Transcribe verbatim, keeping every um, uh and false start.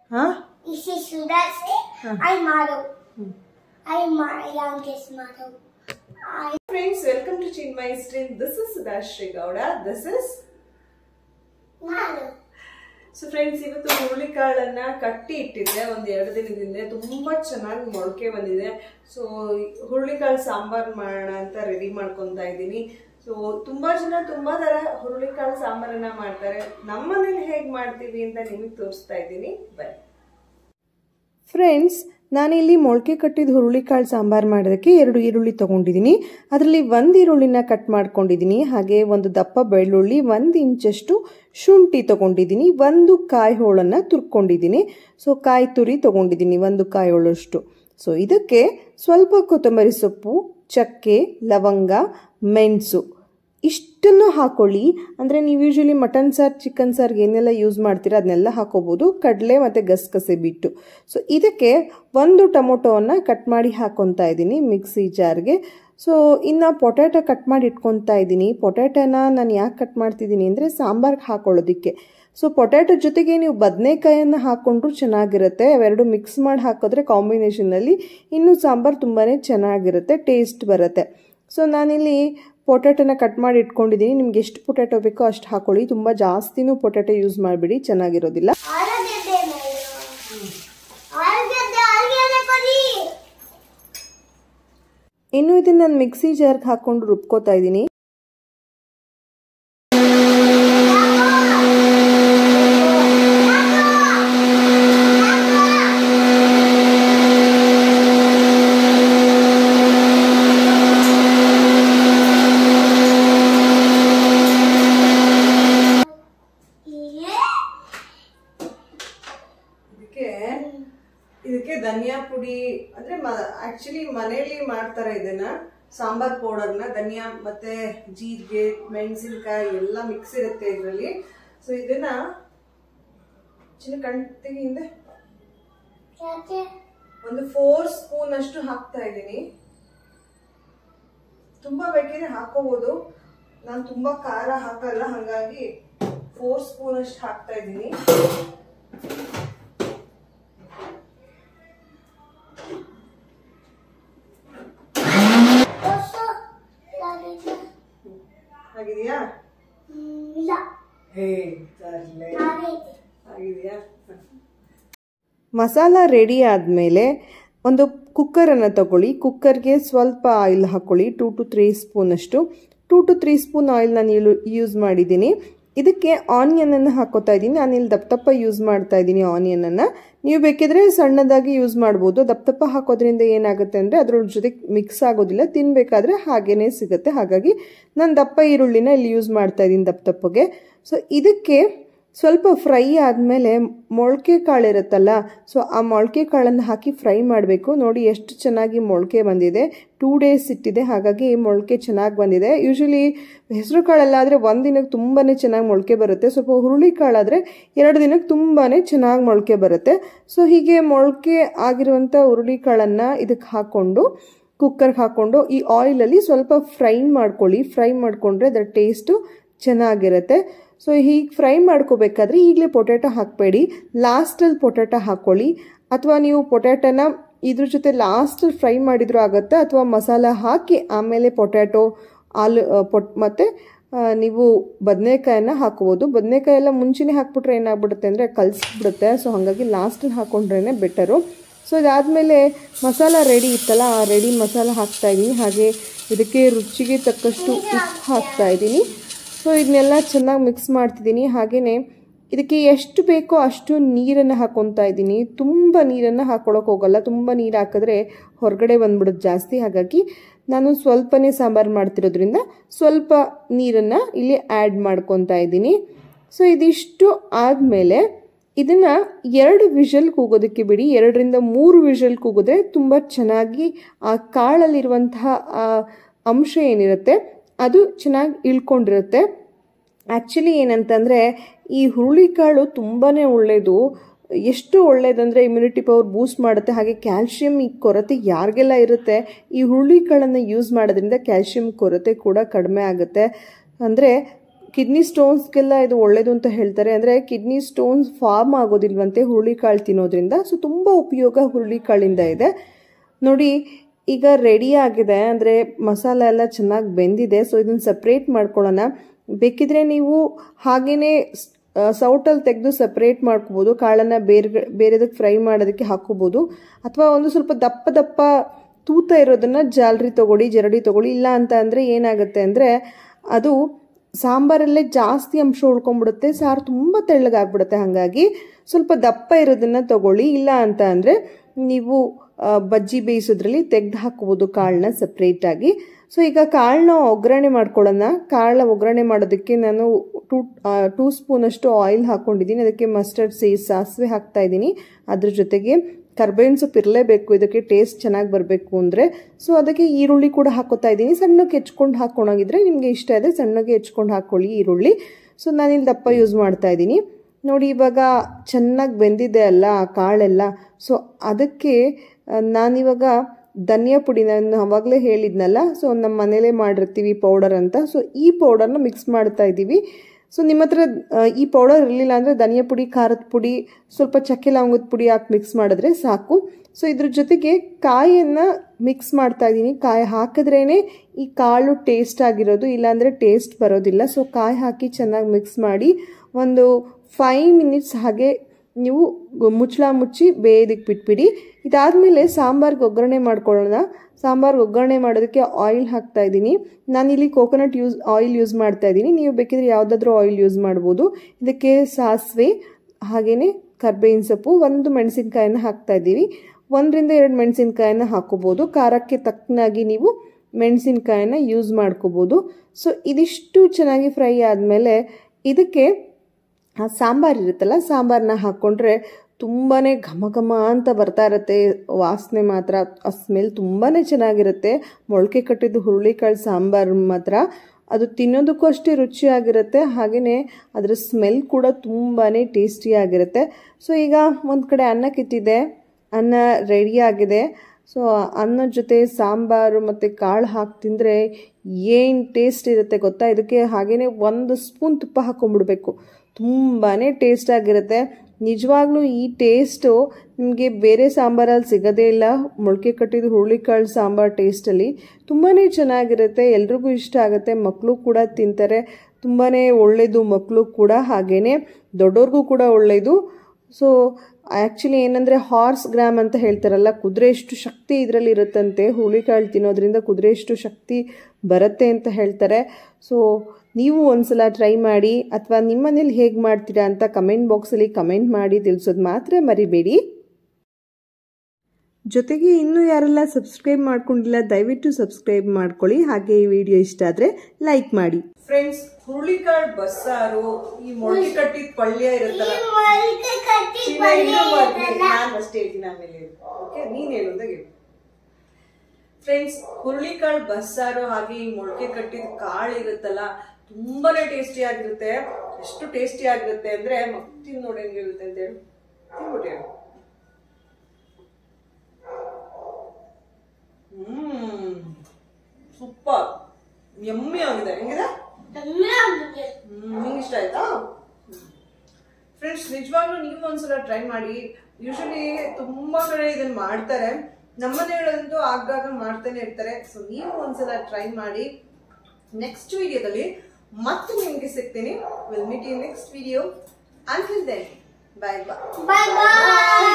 Huh? This is Sudhasi. I'm Madhav. I'm youngest Madhav. Friends, welcome to chinmayeedreams. This is Sudhashri Gowda. This is Madhav. So friends, ಇವತ್ತು ಹುರುಳಿಕಾಳನ್ನ ಕಟ್ಟಿ ಇಟ್ಟಿದ್ದೆ ಒಂದು ಎರಡು ದಿನದಿಂದ. ತುಂಬಾ ಚೆನ್ನಾಗಿ ಮೊಳಕೆ ಬಂದಿದೆ. ಸೊ ಹುರುಳಿಕಾಳು ಸಾಂಬಾರ್ ಮಾಡೋಣ ಅಂತ ರೆಡಿ ಮಾಡ್ಕೊತಾ ಇದ್ದೀನಿ. ಸೊ ತುಂಬಾ ಜನ ತುಂಬಾ ತರ ಹುರುಳಿಕಾಳು ಸಾಂಬಾರನ್ನ ಮಾಡ್ತಾರೆ. ನಮ್ಮನೇಲಿ ಹೇಗೆ ಮಾಡ್ತೀವಿ ಅಂತ ನಿಮಗೆ ತೋರಿಸ್ತಾ ಇದ್ದೀನಿ. ಬನ್ನಿ ಫ್ರೆಂಡ್ಸ್, ನಾನಿಲ್ಲಿ ಮೊಳಕೆ ಕಟ್ಟಿದ ಹುರುಳಿಕಾಳು ಸಾಂಬಾರ್ ಮಾಡೋದಕ್ಕೆ ಎರಡು ಈರುಳ್ಳಿ ತಗೊಂಡಿದ್ದೀನಿ. ಅದರಲ್ಲಿ ಒಂದು ಈರುಳ್ಳಿನ ಕಟ್ ಮಾಡ್ಕೊಂಡಿದ್ದೀನಿ. ಹಾಗೆ ಒಂದು ದಪ್ಪ ಬೆಳ್ಳುಳ್ಳಿ, ಒಂದು ಇಂಚಷ್ಟು ಶುಂಠಿ ತಗೊಂಡಿದ್ದೀನಿ. ಒಂದು ಕಾಯಿ ಹೋಳನ್ನು ತುರ್ಕೊಂಡಿದ್ದೀನಿ. ಸೊ ಕಾಯಿ ತುರಿ ತಗೊಂಡಿದ್ದೀನಿ ಒಂದು ಕಾಯಿ ಹೋಳಷ್ಟು. ಸೊ ಇದಕ್ಕೆ ಸ್ವಲ್ಪ ಕೊತ್ತಂಬರಿ ಸೊಪ್ಪು, ಚಕ್ಕೆ, ಲವಂಗ, ಮೆಣಸು ಇಷ್ಟನ್ನು ಹಾಕೊಳ್ಳಿ. ಅಂದರೆ ನೀವು ಯೂಶಲಿ ಮಟನ್ ಸಾರು, ಚಿಕನ್ ಸಾರ್ಗೆ ಏನೆಲ್ಲ ಯೂಸ್ ಮಾಡ್ತೀರಾ ಅದನ್ನೆಲ್ಲ ಹಾಕೋಬೋದು, ಕಡಲೆ ಮತ್ತು ಗಸಗಸೆ ಬಿಟ್ಟು. ಸೊ ಇದಕ್ಕೆ ಒಂದು ಟೊಮೊಟೊವನ್ನು ಕಟ್ ಮಾಡಿ ಹಾಕ್ಕೊತಾ ಇದ್ದೀನಿ ಮಿಕ್ಸಿ ಜಾರ್ಗೆ. ಸೊ ಇನ್ನು ಪೊಟ್ಯಾಟೊ ಕಟ್ ಮಾಡಿ ಇಟ್ಕೊತಾ ಇದ್ದೀನಿ. ಪೊಟ್ಯಾಟೊನ ನಾನು ಯಾಕೆ ಕಟ್ ಮಾಡ್ತಿದ್ದೀನಿ ಅಂದರೆ ಸಾಂಬಾರ್ಗೆ ಹಾಕೊಳ್ಳೋದಕ್ಕೆ. ಸೊ ಪೊಟ್ಯಾಟೊ ಜೊತೆಗೆ ನೀವು ಬದನೆಕಾಯನ್ನು ಹಾಕ್ಕೊಂಡ್ರೂ ಚೆನ್ನಾಗಿರುತ್ತೆ. ಅವೆರಡು ಮಿಕ್ಸ್ ಮಾಡಿ ಹಾಕಿದ್ರೆ ಕಾಂಬಿನೇಷನಲ್ಲಿ ಇನ್ನೂ ಸಾಂಬಾರು ತುಂಬಾ ಚೆನ್ನಾಗಿರುತ್ತೆ, ಟೇಸ್ಟ್ ಬರುತ್ತೆ. ಸೊ ನಾನಿಲ್ಲಿ ಪೊಟ್ಯಾಟೊನ ಕಟ್ ಮಾಡಿ ಇಟ್ಕೊಂಡಿದ್ದೀನಿ. ನಿಮ್ಗೆ ಎಷ್ಟು ಪೊಟ್ಯಾಟೊ ಬೇಕೋ ಅಷ್ಟು ಹಾಕೊಳ್ಳಿ. ತುಂಬ ಜಾಸ್ತಿನೂ ಪೊಟ್ಯಾಟೊ ಯೂಸ್ ಮಾಡಿಬಿಡಿ, ಚೆನ್ನಾಗಿರೋದಿಲ್ಲ. ಇನ್ನು ಇದನ್ನ ನಾನು ಮಿಕ್ಸಿ ಜಾರ್ಗೆ ಹಾಕೊಂಡು ರುಬ್ಕೋತಾ ಇದ್ದೀನಿ. ಇದಕ್ಕೆ ಧನಿಯಾ ಪುಡಿ ಅಂದ್ರೆ ಆಕ್ಚುಲಿ ಮನೆಯಲ್ಲಿ ಮಾಡ್ತಾರೆ ಇದನ್ನ ಸಾಂಬಾರ್ ಪೌಡರ್ನ. ಧನಿಯಾ ಮತ್ತೆ ಜೀರಿಗೆ, ಮೆಣಸಿನಕಾಯಿ ಎಲ್ಲ ಮಿಕ್ಸ್ ಇರುತ್ತೆ ಇದರಲ್ಲಿ. ಸೊ ಇದನ್ನ ಚಿನ್ನ ಕಣ್ತಿಗೆ ಒಂದು ಫೋರ್ ಸ್ಪೂನ್ ಅಷ್ಟು ಹಾಕ್ತಾ ಇದ್ದೀನಿ. ತುಂಬಾ ಬೇಕಿದ್ರೆ ಹಾಕೋಬಹುದು, ನಾನು ತುಂಬಾ ಖಾರ ಹಾಕಲ್ಲ, ಹಾಗಾಗಿ ಫೋರ್ ಸ್ಪೂನ್ ಅಷ್ಟು ಹಾಕ್ತಾ ಇದ್ದೀನಿ. ಆಗಿದೆಯಾ? ಮಸಾಲ ರೆಡಿ ಆದಮೇಲೆ ಒಂದು ಕುಕ್ಕರನ್ನು ತಗೊಳ್ಳಿ. ಕುಕ್ಕರ್ಗೆ ಸ್ವಲ್ಪ ಆಯಿಲ್ ಹಾಕೊಳ್ಳಿ, ಟೂ ಟು ತ್ರೀ ಸ್ಪೂನ್ ಅಷ್ಟು. Two to three spoon oil ನಾನು ಯೂಸ್ ಮಾಡಿದ್ದೀನಿ. ಇದಕ್ಕೆ ಆನಿಯನನ್ನು ಹಾಕೋತಾ ಇದ್ದೀನಿ. ನಾನಿಲ್ಲಿ ದಪ್ಪ ದಪ್ಪ ಯೂಸ್ ಮಾಡ್ತಾ ಇದ್ದೀನಿ ಆನಿಯನನ್ನು. ನೀವು ಬೇಕಿದ್ರೆ ಸಣ್ಣದಾಗಿ ಯೂಸ್ ಮಾಡ್ಬೋದು. ದಪ್ಪ ದಪ್ಪ ಹಾಕೋದ್ರಿಂದ ಏನಾಗುತ್ತೆ ಅಂದರೆ ಅದ್ರ ಜೊತೆ ಮಿಕ್ಸ್ ಆಗೋದಿಲ್ಲ, ತಿನ್ನಬೇಕಾದ್ರೆ ಹಾಗೇನೆ ಸಿಗುತ್ತೆ. ಹಾಗಾಗಿ ನಾನು ದಪ್ಪ ಈರುಳ್ಳಿನ ಇಲ್ಲಿ ಯೂಸ್ ಮಾಡ್ತಾ ಇದ್ದೀನಿ ದಪ್ಪ ದಪ್ಪಗೆ. ಸೊ ಇದಕ್ಕೆ ಸ್ವಲ್ಪ ಫ್ರೈ ಆದಮೇಲೆ ಮೊಳಕೆ ಕಾಳು ಇರುತ್ತಲ್ಲ, ಸೊ ಆ ಮೊಳಕೆ ಕಾಳನ್ನು ಹಾಕಿ ಫ್ರೈ ಮಾಡಬೇಕು. ನೋಡಿ ಎಷ್ಟು ಚೆನ್ನಾಗಿ ಮೊಳಕೆ ಬಂದಿದೆ. ಟೂ ಡೇಸ್ ಇಟ್ಟಿದೆ, ಹಾಗಾಗಿ ಮೊಳಕೆ ಚೆನ್ನಾಗಿ ಬಂದಿದೆ. ಯೂಶಲಿ ಹೆಸರು ಕಾಳಲ್ಲಾದರೆ ಒಂದು ದಿನಕ್ಕೆ ತುಂಬಾ ಚೆನ್ನಾಗಿ ಮೊಳಕೆ ಬರುತ್ತೆ. ಸ್ವಲ್ಪ ಹುರುಳಿ ಕಾಳಾದರೆ ಎರಡು ದಿನಕ್ಕೆ ತುಂಬಾ ಚೆನ್ನಾಗಿ ಮೊಳಕೆ ಬರುತ್ತೆ. ಸೊ ಹೀಗೆ ಮೊಳಕೆ ಆಗಿರುವಂಥ ಹುರುಳಿ ಕಾಳನ್ನು ಇದಕ್ಕೆ ಹಾಕ್ಕೊಂಡು ಕುಕ್ಕರ್ಗೆ ಹಾಕ್ಕೊಂಡು ಈ ಆಯಿಲಲ್ಲಿ ಸ್ವಲ್ಪ ಫ್ರೈ ಮಾಡ್ಕೊಳ್ಳಿ. ಫ್ರೈ ಮಾಡಿಕೊಂಡ್ರೆ ಅದರ ಟೇಸ್ಟು ಚೆನ್ನಾಗಿರುತ್ತೆ. ಸೊ ಹೀಗೆ ಫ್ರೈ ಮಾಡ್ಕೋಬೇಕಾದ್ರೆ ಈಗಲೇ ಪೊಟ್ಯಾಟೊ ಹಾಕಬೇಡಿ, ಲಾಸ್ಟಲ್ಲಿ ಪೊಟ್ಯಾಟೊ ಹಾಕ್ಕೊಳ್ಳಿ. ಅಥವಾ ನೀವು ಪೊಟ್ಯಾಟೊನ ಇದ್ರ ಜೊತೆ ಲಾಸ್ಟಲ್ಲಿ ಫ್ರೈ ಮಾಡಿದರೂ ಆಗುತ್ತೆ, ಅಥವಾ ಮಸಾಲ ಹಾಕಿ ಆಮೇಲೆ ಪೊಟ್ಯಾಟೊ, ಆಲು ಪೊಟ್ ಮತ್ತು ನೀವು ಬದನೆಕಾಯನ್ನು ಹಾಕ್ಬೋದು. ಬದನೆಕಾಯಿ ಎಲ್ಲ ಮುಂಚೆನೇ ಹಾಕ್ಬಿಟ್ರೆ ಏನಾಗ್ಬಿಡುತ್ತೆ ಅಂದರೆ ಕಲಸಿಬಿಡುತ್ತೆ. ಸೊ ಹಾಗಾಗಿ ಲಾಸ್ಟಲ್ಲಿ ಹಾಕ್ಕೊಂಡ್ರೇ ಬೆಟರು. ಸೊ ಇದಾದಮೇಲೆ ಮಸಾಲ ರೆಡಿ ಇತ್ತಲ್ಲ, ಆ ರೆಡಿ ಮಸಾಲ ಹಾಕ್ತಾಯಿದ್ದೀನಿ. ಹಾಗೆ ಇದಕ್ಕೆ ರುಚಿಗೆ ತಕ್ಕಷ್ಟು ಉಪ್ಪು ಹಾಕ್ತಾಯಿದ್ದೀನಿ. ಸೊ ಇದನ್ನೆಲ್ಲ ಚೆನ್ನಾಗಿ ಮಿಕ್ಸ್ ಮಾಡ್ತಿದ್ದೀನಿ. ಹಾಗೆಯೇ ಇದಕ್ಕೆ ಎಷ್ಟು ಬೇಕೋ ಅಷ್ಟು ನೀರನ್ನು ಹಾಕ್ಕೊತಾ ಇದ್ದೀನಿ. ತುಂಬ ನೀರನ್ನು ಹಾಕ್ಕೊಳಕ್ಕೆ ಹೋಗಲ್ಲ, ತುಂಬ ನೀರು ಹಾಕಿದ್ರೆ ಹೊರಗಡೆ ಬಂದ್ಬಿಡೋದು ಜಾಸ್ತಿ. ಹಾಗಾಗಿ ನಾನು ಸ್ವಲ್ಪನೇ ಸಾಂಬಾರು ಮಾಡ್ತಿರೋದ್ರಿಂದ ಸ್ವಲ್ಪ ನೀರನ್ನು ಇಲ್ಲಿ ಆ್ಯಡ್ ಮಾಡ್ಕೊತಾ ಇದ್ದೀನಿ. ಸೊ ಇದಿಷ್ಟು ಆದಮೇಲೆ ಇದನ್ನು ಎರಡು ವಿಷಲ್ ಕೂಗೋದಕ್ಕೆ ಬಿಡಿ. ಎರಡರಿಂದ ಮೂರು ವಿಷಲ್ ಕೂಗಿದ್ರೆ ತುಂಬ ಚೆನ್ನಾಗಿ ಆ ಕಾಳಲ್ಲಿರುವಂತಹ ಆ ಅಂಶ ಏನಿರುತ್ತೆ ಅದು ಚೆನ್ನಾಗಿ ಇಳ್ಕೊಂಡಿರುತ್ತೆ. ಆ್ಯಕ್ಚುಲಿ ಏನಂತಂದರೆ ಈ ಹುರುಳಿಕಾಳು ತುಂಬಾ ಒಳ್ಳೆಯದು. ಎಷ್ಟು ಒಳ್ಳೆಯದಂದರೆ ಇಮ್ಯುನಿಟಿ ಪವರ್ ಬೂಸ್ಟ್ ಮಾಡುತ್ತೆ. ಹಾಗೆ ಕ್ಯಾಲ್ಶಿಯಂ ಈ ಕೊರತೆ ಯಾರಿಗೆಲ್ಲ ಇರುತ್ತೆ ಈ ಹುರುಳಿಕಾಳನ್ನು ಯೂಸ್ ಮಾಡೋದ್ರಿಂದ ಕ್ಯಾಲ್ಶಿಯಂ ಕೊರತೆ ಕೂಡ ಕಡಿಮೆ ಆಗುತ್ತೆ. ಅಂದರೆ ಕಿಡ್ನಿ ಸ್ಟೋನ್ಸ್ಗೆಲ್ಲ ಇದು ಒಳ್ಳೇದು ಅಂತ ಹೇಳ್ತಾರೆ. ಅಂದರೆ ಕಿಡ್ನಿ ಸ್ಟೋನ್ಸ್ ಫಾರ್ಮ್ ಆಗೋದಿಲ್ವಂತೆ ಹುರುಳಿಕಾಳು ತಿನ್ನೋದ್ರಿಂದ. ಸೊ ತುಂಬ ಉಪಯೋಗ ಹುರುಳಿಕಾಳಿಂದ ಇದೆ ನೋಡಿ. ಈಗ ರೆಡಿ ಆಗಿದೆ, ಅಂದರೆ ಮಸಾಲೆ ಎಲ್ಲ ಚೆನ್ನಾಗಿ ಬೆಂದಿದೆ. ಸೊ ಇದನ್ನು ಸಪ್ರೇಟ್ ಮಾಡ್ಕೊಳ್ಳೋಣ. ಬೇಕಿದ್ರೆ ನೀವು ಹಾಗೇನೆ ಸೌಟಲ್ಲಿ ತೆಗೆದು ಸಪ್ರೇಟ್ ಮಾಡ್ಕೋಬೋದು. ಕಾಳನ್ನು ಬೇರೆ ಬೇರೆದಕ್ಕೆ ಫ್ರೈ ಮಾಡೋದಕ್ಕೆ ಹಾಕೋಬೋದು. ಅಥವಾ ಒಂದು ಸ್ವಲ್ಪ ದಪ್ಪ ದಪ್ಪ ತೂತ ಇರೋದನ್ನು ಜಾಲರಿ ತೊಗೊಳ್ಳಿ, ಜರಡಿ ತೊಗೊಳ್ಳಿ. ಇಲ್ಲ ಅಂತ ಅಂದರೆ ಏನಾಗುತ್ತೆ ಅಂದರೆ ಅದು ಸಾಂಬಾರಲ್ಲೇ ಜಾಸ್ತಿ ಅಂಶ ಉಳ್ಕೊಂಡ್ಬಿಡುತ್ತೆ, ಸಾರು ತುಂಬ ತೆಳ್ಳಗಾಗ್ಬಿಡುತ್ತೆ. ಹಾಗಾಗಿ ಸ್ವಲ್ಪ ದಪ್ಪ ಇರೋದನ್ನು ತೊಗೊಳ್ಳಿ. ಇಲ್ಲ ಅಂತ ಅಂದರೆ ನೀವು ಬಜ್ಜಿ ಬೇಯಿಸೋದ್ರಲ್ಲಿ ತೆಗೆದು ಹಾಕ್ಬೋದು ಕಾಳನ್ನ ಸಪ್ರೇಟಾಗಿ. ಸೊ ಈಗ ಕಾಳನ್ನ ಒಗ್ಗರಣೆ ಮಾಡ್ಕೊಳ್ಳೋಣ. ಕಾಳನ್ನ ಒಗ್ಗರಣೆ ಮಾಡೋದಕ್ಕೆ ನಾನು ಟೂ ಟೂ ಸ್ಪೂನಷ್ಟು ಆಯಿಲ್ ಹಾಕ್ಕೊಂಡಿದ್ದೀನಿ. ಅದಕ್ಕೆ ಮಸ್ಟರ್ಡ್ ಸೀಡ್ಸ್ ಸಾಸಿವೆ ಹಾಕ್ತಾ ಇದ್ದೀನಿ. ಅದ್ರ ಜೊತೆಗೆ ಕರ್ಬೇವಿನ ಸೊಪ್ಪು ಇರಲೇಬೇಕು, ಇದಕ್ಕೆ ಟೇಸ್ಟ್ ಚೆನ್ನಾಗಿ ಬರಬೇಕು ಅಂದರೆ. ಸೊ ಅದಕ್ಕೆ ಈರುಳ್ಳಿ ಕೂಡ ಹಾಕೋತಾ ಇದ್ದೀನಿ. ಸಣ್ಣಕ್ಕೆ ಹೆಚ್ಕೊಂಡು ಹಾಕ್ಕೊಂಡೋಗಿದ್ರೆ ನಿಮಗೆ ಇಷ್ಟ ಇದೆ ಸಣ್ಣಗೆ ಹೆಚ್ಕೊಂಡು ಹಾಕ್ಕೊಳ್ಳಿ ಈರುಳ್ಳಿ. ಸೊ ನಾನಿಲ್ಲಿ ದಪ್ಪ ಯೂಸ್ ಮಾಡ್ತಾ ಇದ್ದೀನಿ ನೋಡಿ. ಇವಾಗ ಚೆನ್ನಾಗಿ ಬೆಂದಿದೆ ಅಲ್ಲ ಆ ಕಾಳೆಲ್ಲ. ಸೊ ಅದಕ್ಕೆ ನಾನಿವಾಗ ಧನಿಯಾ ಪುಡಿ, ನಾನು ಅವಾಗಲೇ ಹೇಳಿದ್ನಲ್ಲ, ಸೊ ನಮ್ಮ ಮನೇಲೇ ಮಾಡಿರ್ತೀವಿ ಪೌಡರ್ ಅಂತ. ಸೊ ಈ ಪೌಡರ್ನ ಮಿಕ್ಸ್ ಮಾಡ್ತಾ ಇದ್ದೀವಿ. ಸೊ ನಿಮ್ಮ ಹತ್ರ ಈ ಪೌಡರ್ ಇರಲಿಲ್ಲ ಅಂದರೆ ಧನಿಯಾ ಪುಡಿ, ಖಾರದ ಪುಡಿ, ಸ್ವಲ್ಪ ಚಕ್ಕೆ ಲವಂಗದ ಪುಡಿ ಹಾಕಿ ಮಿಕ್ಸ್ ಮಾಡಿದ್ರೆ ಸಾಕು. ಸೊ ಇದ್ರ ಜೊತೆಗೆ ಕಾಯನ್ನು ಮಿಕ್ಸ್ ಮಾಡ್ತಾ ಇದ್ದೀನಿ. ಕಾಯಿ ಹಾಕಿದ್ರೇ ಈ ಕಾಳು ಟೇಸ್ಟ್ ಆಗಿರೋದು, ಇಲ್ಲಾಂದರೆ ಟೇಸ್ಟ್ ಬರೋದಿಲ್ಲ. ಸೊ ಕಾಯಿ ಹಾಕಿ ಚೆನ್ನಾಗಿ ಮಿಕ್ಸ್ ಮಾಡಿ ಒಂದು ಫೈವ್ ಮಿನಿಟ್ಸ್ ಹಾಗೆ ನೀವು ಮುಚ್ಚಳ ಮುಚ್ಚಿ ಬೇಯೋದಕ್ಕೆ ಬಿಟ್ಬಿಡಿ. ಇದಾದಮೇಲೆ ಸಾಂಬಾರ್ಗೆ ಒಗ್ಗರಣೆ ಮಾಡ್ಕೊಳ್ಳೋಣ. ಸಾಂಬಾರ್ಗೆ ಒಗ್ಗರಣೆ ಮಾಡೋದಕ್ಕೆ ಆಯಿಲ್ ಹಾಕ್ತಾ ಇದ್ದೀನಿ. ನಾನಿಲ್ಲಿ ಕೋಕೋನಟ್ ಯೂಸ್ ಆಯಿಲ್ ಯೂಸ್ ಮಾಡ್ತಾ ಇದ್ದೀನಿ. ನೀವು ಬೇಕಿದ್ರೆ ಯಾವುದಾದ್ರೂ ಆಯಿಲ್ ಯೂಸ್ ಮಾಡ್ಬೋದು. ಇದಕ್ಕೆ ಸಾಸಿವೆ, ಹಾಗೆಯೇ ಕರ್ಬೇವಿನ ಸೊಪ್ಪು, ಒಂದು ಮೆಣಸಿನ್ಕಾಯಿನ ಹಾಕ್ತಾ ಇದ್ದೀವಿ. ಒಂದರಿಂದ ಎರಡು ಮೆಣಸಿನ್ಕಾಯಿನ ಹಾಕೋಬೋದು. ಖಾರಕ್ಕೆ ತಕ್ಕನಾಗಿ ನೀವು ಮೆಣಸಿನ್ಕಾಯಿನ ಯೂಸ್ ಮಾಡ್ಕೋಬೋದು. ಸೊ ಇದಿಷ್ಟು ಚೆನ್ನಾಗಿ ಫ್ರೈ ಆದಮೇಲೆ ಇದಕ್ಕೆ ಸಾಂಬಾರು ಇರುತ್ತಲ್ಲ, ಸಾಂಬಾರನ್ನ ಹಾಕ್ಕೊಂಡ್ರೆ ತುಂಬಾ ಘಮ ಘಮ ಅಂತ ಬರ್ತಾ ಇರುತ್ತೆ. ವಾಸನೆ ಮಾತ್ರ, ಆ ಸ್ಮೆಲ್ ತುಂಬಾ ಚೆನ್ನಾಗಿರುತ್ತೆ. ಮೊಳಕೆ ಕಟ್ಟಿದ್ದು ಹುರುಳಿಕಾಳು ಸಾಂಬಾರು ಮಾತ್ರ ಅದು ತಿನ್ನೋದಕ್ಕೂ ಅಷ್ಟೇ ರುಚಿಯಾಗಿರುತ್ತೆ. ಹಾಗೆಯೇ ಅದರ ಸ್ಮೆಲ್ ಕೂಡ ತುಂಬಾ ಟೇಸ್ಟಿಯಾಗಿರುತ್ತೆ. ಸೊ ಈಗ ಒಂದು ಕಡೆ ಅನ್ನಕ್ಕಿಟ್ಟಿದೆ, ಅನ್ನ ರೆಡಿಯಾಗಿದೆ. ಸೊ ಅನ್ನದ ಜೊತೆ ಸಾಂಬಾರು ಮತ್ತು ಕಾಳು ಹಾಕಿ ತಿಂದರೆ ಏನು ಟೇಸ್ಟ್ ಇರುತ್ತೆ ಗೊತ್ತಾ. ಇದಕ್ಕೆ ಹಾಗೆಯೇ ಒಂದು ಸ್ಪೂನ್ ತುಪ್ಪ ಹಾಕ್ಕೊಂಡ್ಬಿಡ್ಬೇಕು. ತುಂಬಾ ಟೇಸ್ಟ್ ಆಗಿರುತ್ತೆ. ನಿಜವಾಗ್ಲೂ ಈ ಟೇಸ್ಟು ನಿಮಗೆ ಬೇರೆ ಸಾಂಬಾರಲ್ಲಿ ಸಿಗೋದೇ ಇಲ್ಲ. ಮೊಳಕೆ ಕಟ್ಟಿದ ಹುರುಳಿಕಾಳು ಸಾಂಬಾರು ಟೇಸ್ಟಲ್ಲಿ ತುಂಬಾ ಚೆನ್ನಾಗಿರುತ್ತೆ. ಎಲ್ರಿಗೂ ಇಷ್ಟ ಆಗುತ್ತೆ, ಮಕ್ಕಳು ಕೂಡ ತಿಂತಾರೆ. ತುಂಬಾ ಒಳ್ಳೆಯದು ಮಕ್ಕಳು ಕೂಡ, ಹಾಗೆಯೇ ದೊಡ್ಡವ್ರಿಗೂ ಕೂಡ ಒಳ್ಳೆಯದು. ಸೊ ಆ್ಯಕ್ಚುಲಿ ಏನಂದರೆ ಹಾರ್ಸ್ ಗ್ರಾಮ್ ಅಂತ ಹೇಳ್ತಾರಲ್ಲ, ಕುದುರೆಯಷ್ಟು ಶಕ್ತಿ ಇದರಲ್ಲಿ ಇರುತ್ತಂತೆ. ಹುರುಳಿಕಾಳು ತಿನ್ನೋದ್ರಿಂದ ಕುದುರೆಯಷ್ಟು ಶಕ್ತಿ ಬರುತ್ತೆ ಅಂತ ಹೇಳ್ತಾರೆ. ಸೊ ನೀವು ಒಂದ್ಸಲ ಟ್ರೈ ಮಾಡಿ, ಅಥವಾ ನಿಮ್ಮ ಮನೇಲಿ ಹೇಗೆ ಮಾಡ್ತೀರಾ ಅಂತ ಕಮೆಂಟ್ ಬಾಕ್ಸಲ್ಲಿ ಕಮೆಂಟ್ ಮಾಡಿ ತಿಳಿಸೋದು ಮಾತ್ರ ಮರಿಬೇಡಿ. ಜೊತೆಗೆ ಇನ್ನೂ ಯಾರೆಲ್ಲ ಸಬ್ಸ್ಕ್ರೈಬ್ ಮಾಡ್ಕೊಂಡಿಲ್ಲ ದಯವಿಟ್ಟು ಸಬ್ಸ್ಕ್ರೈಬ್ ಮಾಡ್ಕೊಳ್ಳಿ. ಹಾಗೆ ಈ ವಿಡಿಯೋ ಇಷ್ಟ ಆದರೆ ಲೈಕ್ ಮಾಡಿ. ಫ್ರೆಂಡ್ಸ್, ಹುರುಳಿಕಾಳು ಬಸ್ಸಾರು, ಈ ಮೊಳಕೆ ಕಟ್ಟಿದ ಪಲ್ಯ ಇರುತ್ತಲ್ಲ, ನಾನು ಅಷ್ಟೇ ಹೇಳ್ತೀನಿ, ಆಮೇಲೆ ಓಕೆ ನೀನು ಹೇಳೋದಾಗ ಹೇಳು. ಫ್ರೆಂಡ್ಸ್, ಹುರುಳಿಕಾಳು ಬಸ್ಸಾರು ಹಾಗೆ ಈ ಮೊಳಕೆ ಕಟ್ಟಿದ ಕಾಳು ಇರುತ್ತಲ್ಲ, ತುಂಬಾನೇ ಟೇಸ್ಟಿ ಆಗಿರುತ್ತೆ. ಎಷ್ಟು ಟೇಸ್ಟಿ ಆಗಿರುತ್ತೆ ಅಂದ್ರೆ ಮತ್ತಿನ್ ನೋಡಿ ಹೆಂಗಿರುತ್ತೆ ಅಂತ ಹೇಳಿ ತಿನ್ಬಿಟ್ಟು ಹೇಳು. ಹ್ಮ್ ಸೂಪರ್, ಯಮ್ಮಿ ಆಗಿದೆ. ಹೆಂಗಿದೆ? ಹ್ಮ್ ನಿಂಗೆ ಇಷ್ಟ ಆಯ್ತಾ? ಫ್ರೆಂಡ್ಸ್, ನಿಜವಾಗ್ಲೂ ನೀವು ಒಂದ್ಸಲ ಟ್ರೈ ಮಾಡಿ. ಯೂಶಲಿ ತುಂಬಾ ಕಡೆ ಇದನ್ನ ಮಾಡ್ತಾರೆ, ನಮ್ಮನೆ ಹೇಳೋದಂತೂ ಆಗಾಗ ಮಾಡ್ತಾನೆ ಇರ್ತಾರೆ. ಸೊ ನೀವು ಒಂದ್ಸಲ ಟ್ರೈ ಮಾಡಿ. ನೆಕ್ಸ್ಟ್ ವಿಡಿಯೋದಲ್ಲಿ ಮತ್ತೆ ನಿಮ್ಗೆ ಸಿಗ್ತೀನಿ. Will meet you next video. Until then, bye by.